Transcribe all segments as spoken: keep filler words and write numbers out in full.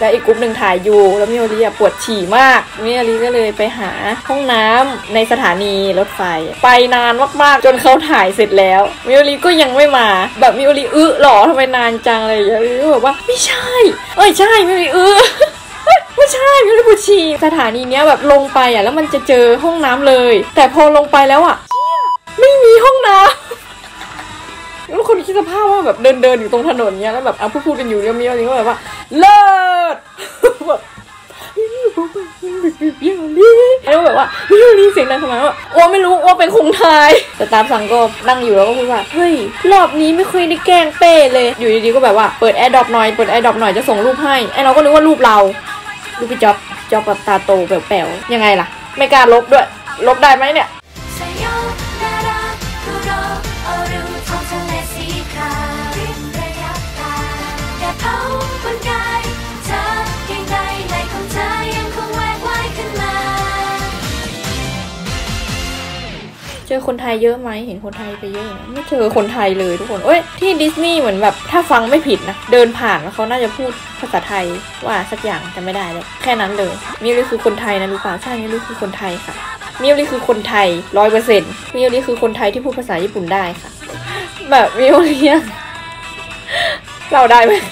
แล้วอีกกลุ่มหนึ่งถ่ายอยู่แล้วมิโอริปวดฉี่มากมิโอริก็เลยไปหาห้องน้ำในสถานีรถไฟไปนานมากๆจนเขาถ่ายเสร็จแล้วมิโอริก็ยังไม่มาแบบมิโอริอึหรอทำไมนานจังเลยมิโอริก็แบบว่าไม่ใช่เอ้ยใช่มิโอริอึไม่ใช่มิโอริปวดฉี่สถานีเนี้ยแบบลงไปอ่ะแล้วมันจะเจอห้องน้ำเลยแต่พอลงไปแล้วอ่ะไม่มีห้องน้ำแล้วคนคิดสภาพว่าแบบเดินเดินอยู่ตรงถนนเนี้ยแล้วแบบเอาพูดพูดกันอยู่เรื่องมิโอริก็แบบว่าเลิศแบบมิโอริแล้วแบบว่ามิโอริเสียงดังทำไมว่าโอ้ไม่รู้ว่าเป็นคงไทยแต่ตามสั่งก็นั่งอยู่แล้วก็พูดว่าเฮ้ยรอบนี้ไม่เคยได้แกล้งเป้เลยอยู่ดีๆก็แบบว่าเปิดแอร์ดรอปหน่อยเปิดแอร์ดรอปหน่อยจะส่งรูปให้ไอ้เราก็นึกว่ารูปเรารูปพี่จ๊อบจ๊อบแบบตาโตแป๋วๆยังไงล่ะไม่กล้าลบด้วยลบได้ไหมเนี่ยเจอคนไทยเยอะไหมเห็นคนไทยไปเยอะนะไม่เจอคนไทยเลยทุกคนเอ้ยที่ดิสนีย์เหมือนแบบถ้าฟังไม่ผิดนะเดินผ่านแล้วเขาน่าจะพูดภาษาไทยว่าสักอย่างจำไม่ได้เลยแค่นั้นเลยมิโอริคือคนไทยนะรู้ป่ะใช่มิโอริคือคนไทยค่ะมิโอริคือคนไทยร้อยเปอร์เซ็นต์มิโอริคือคนไทยที่พูดภาษาญี่ปุ่นได้ค่ะแบบมิโอริเราได้ไหม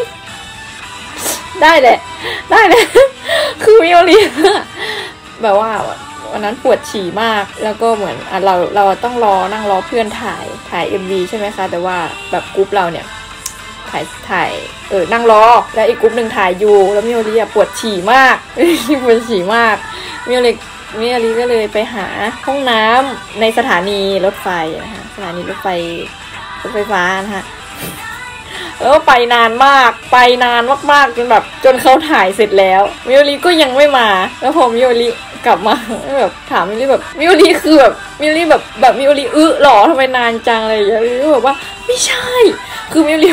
ได้แหละได้แหละคือมิโอริแบบว่าวันนั้นปวดฉี่มากแล้วก็เหมือนอ่ะเราเราต้องรอนั่งรอเพื่อนถ่ายถ่าย เอ็ม วี ใช่ไหมคะแต่ว่าแบบกรุ๊ปเราเนี่ยถ่ายถ่ายเออนั่งรอแล้วอีกกรุ๊ปหนึ่งถ่ายอยู่แล้วมิโอริปวดฉี่มากปวดฉี่มากมิโอริมิโอริก็เลยไปหาห้องน้ำในสถานีรถไฟนะคะสถานีรถไฟรถไฟฟ้านะคะแล้วไปนานมากไปนานมากๆจนแบบจนเขาถ่ายเสร็จแล้วมิโอริก็ยังไม่มาแล้วพอมิโอริกลับมาแบบถามมิโอริแบบมิโอริคือแบบมิโอริแบบแบบมิโอริอึหรอทำไมนานจังเลยมิโอริก็แบบว่าไม่ใช่คือมิโอริ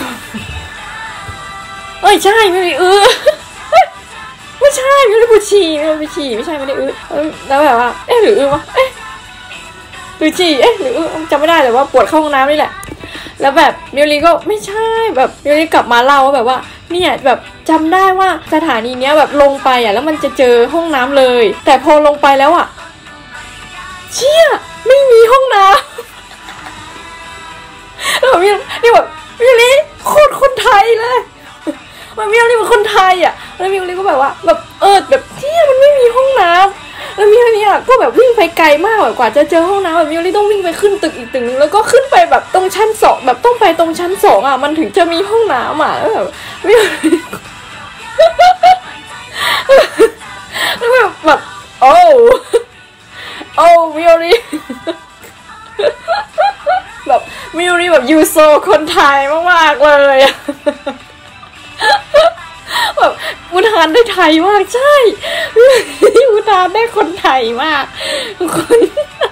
เอ้ยใช่มิโอริอึไม่ใช่มิโอริปวดฉี่มิโอริปวดฉี่ไม่ใช่ไม่ได้อึแล้วแบบว่าเอ๊ะหรืออึวะเอ๊ะหรือฉี่เอ๊ะหรืออึจำไม่ได้แต่ว่าปวดเข้าห้องน้ำนี่แหละแล้วแบบมิโอริก็ไม่ใช่แบบมิโอริกลับมาเล่าว่าแบบว่าเนี่ยแบบจำได้ว่าสถานีเนี้ยแบบลงไปอ่ะแล้วมันจะเจอห้องน้ำเลยแต่พอลงไปแล้วอ่ะเชี่ยไม่มีห้องน้ำแล้วมิโอนี่แบบมิโอริโคตรคนไทยเลยมันมิโอริเป็นคนไทยอ่ะแล้วมิโอริก็แบบว่าแบบเออแบบเชี่ยมันไม่มีห้องน้ำแล้วมิโอริอ่ะก็แบบวิ่งไปไกลมากแบบกว่าจะเจอห้องน้ำแบบมิโอริต้องวิ่งไปขึ้นตึกอีกตึกนึงแล้วก็ขึ้นไปแบบตรงชั้นสองแบบต้องไปตรงชั้นสองอ่ะมันถึงจะมีห้องน้ำอ่ะแล้วแบบมิโอริแล้วแบบแบบโอ้โอ้มิโอริแบบมิโอริแบบยูโซคนไทยมากๆเลยแบบอุทานได้ไทยมากใช่อุทานได้คนไทยมากทุกคน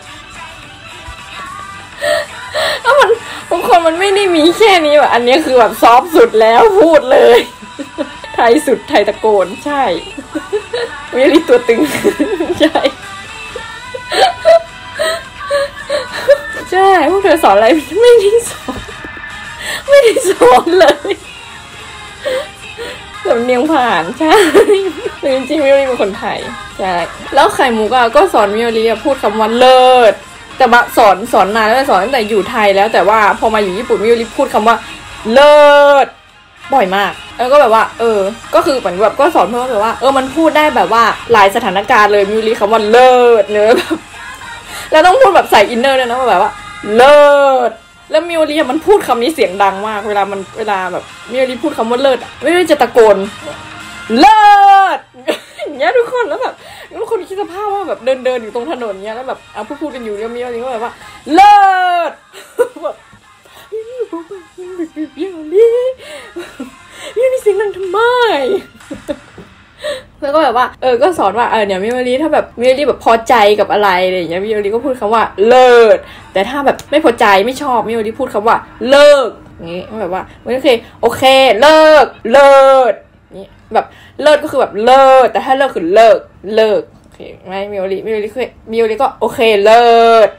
แล้วมันทุกคนมันไม่ได้มีแค่นี้แบบอันนี้คือแบบซอฟสุดแล้วพูดเลยไทยสุดไทยตะโกนใช่มิโอริตัวตึงใช่ใช่พวกเธอสอนอะไรไม่ได้สอนไม่ได้สอนเลยสำเนียงผ่านใช่จริงๆมิโอริเป็นคนไทยใช่แล้วไข่มุกอ่ะก็สอนมิโอริพูดคำว่าเลิศแต่ว่าสอนสอนนานแล้วสอนตั้งแต่อยู่ไทยแล้วแต่ว่าพอมาอยู่ญี่ปุ่นมิโอริพูดคำว่าเลิศบ่อยมากแล้วก็แบบว่าเออก็คือเหมือนแบบก็สอนเพื่อนแบบว่าเออมันพูดได้แบบว่าหลายสถานการณ์เลยมิโอริคำว่าเลิศเนอะแบบแล้วต้องพูดแบบใส่อินเนอร์ด้วยนะแบบว่าเลิศแล้วมิโอริมันพูดคำนี้เสียงดังมากเวลามันเวลาแบบมิโอริพูดคำว่าเลิศไม่ได้จะตะโกนเลิศอย่างเงี้ยทุกคนแล้วแบบทุกคนคิดสภาพว่าแบบเดินเดินอยู่ตรงถนนเงี้ยแล้วแบบเอาพูดพูดกันอยู่เรื่องมิโอริก็แบบว่าเลิศแบบมิโอริมิโอริเสียงดังทำไมแล้วก็แบบว่าเออก็สอนว่าเออเนี่ยมิโอริถ้าแบบมิโอริแบบพอใจกับอะไรอะไรอย่างเงี้ยมิโอริก็พูดคำว่าเลิศแต่ถ้าแบบไม่พอใจไม่ชอบมิโอริพูดคำว่าเลิกอย่างงี้แบบว่าโอเคโอเคเลิกเลิศนี่แบบเลิศก็คือแบบเลิศแต่ถ้าเลิกคือเลิกเลิกโอเคไหมมิโอริมิโอริคือมิโอริก็โอเคเลิศ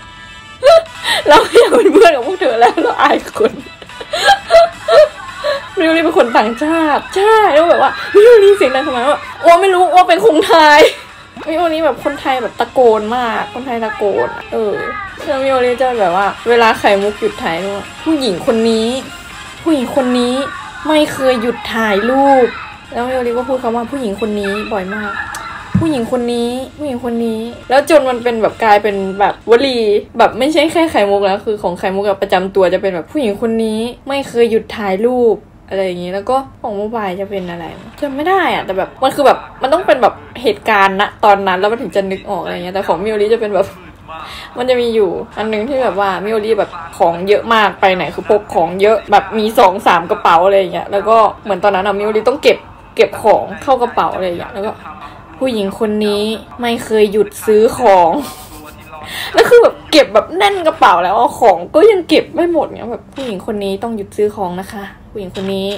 เราอยากเป็นเพื่อนกับพวกเธอแล้วเราอายคนมิโอริเป็นคนต่างชาติใช่แล้วแบบว่ามิโอริเสียงดังทำไมว่าโอ้ไม่รู้ว่าเป็นคนไทยมิโอริแบบคนไทยแบบตะโกนมากคนไทยตะโกนเออแล้วมิโอริจะแบบว่าเวลาไข่มุกหยุดถ่ายรูปผู้หญิงคนนี้ผู้หญิงคนนี้ไม่เคยหยุดถ่ายรูปแล้วมิโอริก็พูดคำว่าผู้หญิงคนนี้บ่อยมากผู้หญิงคนนี้ผู้หญิงคนนี้แล้วจนมันเป็นแบบกลายเป็นแบบวลีแบบไม่ใช่แค่ไข่มุกแล้วคือของไข่มุกแบบประจำตัวจะเป็นแบบผู้หญิงคนนี้ไม่เคยหยุดถ่ายรูปอะไรอย่างนี้แล้วก็ของโมบายจะเป็นอะไรจำไม่ได้อะแต่แบบมันคือแบบมันต้องเป็นแบบเหตุการณ์ณตอนนั้นแล้วมันถึงจะนึกออกอะไรเงี้ยแต่ของมิโอริจะเป็นแบบมันจะมีอยู่อันนึงที่แบบว่ามิโอริแบบของเยอะมากไปไหนคือพกของเยอะแบบมีสองสามกระเป๋าอะไรอย่างเงี้ยแล้วก็เหมือนตอนนั้นอะมิโอริต้องเก็บเก็บของเข้ากระเป๋าอะไรอย่างเงี้ยแล้วก็ผู้หญิงคนนี้ไม่เคยหยุดซื้อของแล้วคือแบบเก็บแบบแน่นกระเป๋าแล้วของก็ยังเก็บไม่หมดเงี้ยแบบผู้หญิงคนนี้ต้องหยุดซื้อของนะคะผู้หญิงคนนี้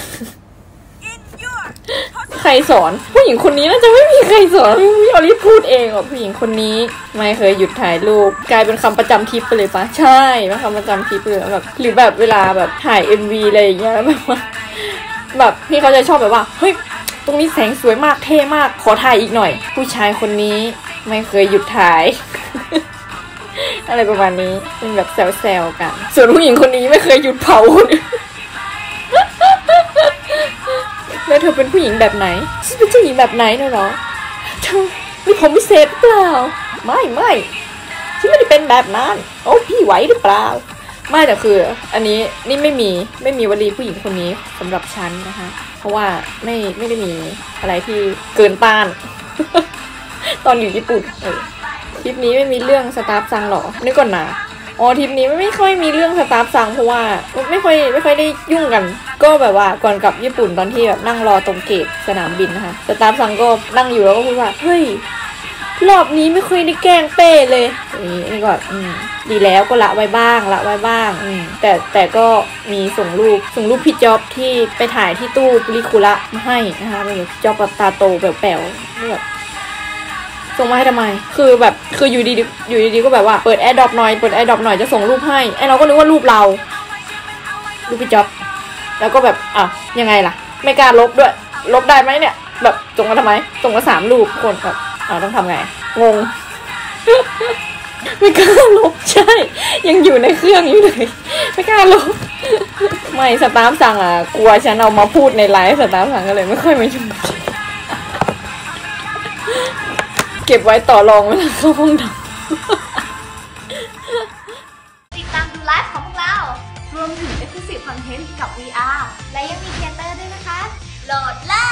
ใครสอนผู้หญิงคนนี้น่าจะไม่มีใครสอนมิโอริพูดเองอ่ะผู้หญิงคนนี้ไม่เคยหยุดถ่ายรูปกลายเป็นคำประจำทริปไปเลยปะใช่เป็นคำประจำทริปเลยแบบหรือแบบเวลาแบบถ่าย เอ็ม วี อะไรอย่างเงี้ยแบบว่าแบบพี่เขาจะชอบแบบว่าเฮ้ยตรงนี้แสงสวยมากเท่มากขอถ่ายอีกหน่อยผู้ชายคนนี้ไม่เคยหยุดถ่าย อะไรประมาณนี้เป็นแบบแซวๆกันส่วนผู้หญิงคนนี้ไม่เคยหยุดเผาคนอื่นแล้วเธอเป็นผู้หญิงแบบไหนฉันเป็นผู้หญิงแบบไหนเนอะเหรอเธอมีผมพิเศษเปล่าไม่ไม่ฉันไม่ได้เป็นแบบนั้นโอ้พี่ไหวหรือเปล่าไม่แต่คืออันนี้นี่ไม่มีไม่มีวลีผู้หญิงคนนี้สำหรับฉันนะคะเพราะว่าไม่ไม่ได้มีอะไรที่เกินต้าน ตอนอยู่ญี่ปุ่นเออทริปนี้ไม่มีเรื่องสตาฟซังหรอนึกก่อนนะอ๋อทริปนี้ไม่ค่อยมีเรื่องสตาฟซังเพราะว่าไม่ค่อยไม่ค่อยได้ยุ่งกันก็แบบว่าก่อนกลับญี่ปุ่นตอนที่แบบนั่งรอตรงเกตสนามบินนะคะสตาฟซังก็นั่งอยู่แล้วก็พูดว่าเฮ้ยรอบนี้ไม่ค่อยได้แกล้งเป้เลยนี่นี่ก็อืมดีแล้วก็ละไว้บ้างละไว้บ้างอืมแต่แต่ก็มีส่งรูปส่งรูปพี่จ๊อบที่ไปถ่ายที่ตู้ปุริคุระมาให้นะคะเป็นพี่จ๊อบแบบตาโตแป๋วๆแบบส่งมาให้ทำไมคือแบบคืออยู่ดีอยู่ดีๆก็แบบว่าเปิดแอร์ดรอปหน่อยเปิดแอร์ดรอปหน่อยจะส่งรูปให้ไอเราก็นึกว่ารูปเรารูปพี่จ๊อบแล้วก็แบบอ่ะยังไงล่ะไม่กล้าลบด้วยลบได้ไหมเนี่ยแบบส่งมาทำไมส่งมาสามรูปคนแบบอ่าต้องทำไงงง ไม่กล้าลบใช่ยังอยู่ในเครื่องอยู่เลยไม่กล้าลบไม่สตาฟสั่งอ่ะกลัวฉันเอามาพูดในไลฟ์สตาฟสั่งก็เลยไม่ค่อยมายุ่งเก็บไว้ต่อรองเวลาเข้าห้องน้ำติดตามดูไลฟ์ของพวกเรารวมถึง Exclusive Content กับ วี อาร์ และยังมีเทเตอร์ด้วยนะคะโหลดเลย